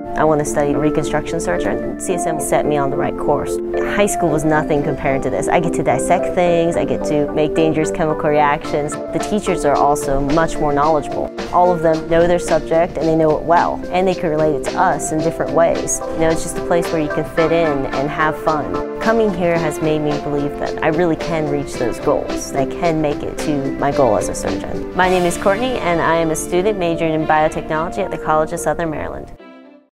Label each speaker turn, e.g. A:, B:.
A: I want to study reconstruction surgeon. CSM set me on the right course. High school was nothing compared to this. I get to dissect things, I get to make dangerous chemical reactions. The teachers are also much more knowledgeable. All of them know their subject and they know it well, and they can relate it to us in different ways. You know, it's just a place where you can fit in and have fun. Coming here has made me believe that I really can reach those goals. I can make it to my goal as a surgeon. My name is Courtney and I am a student majoring in biotechnology at the College of Southern Maryland.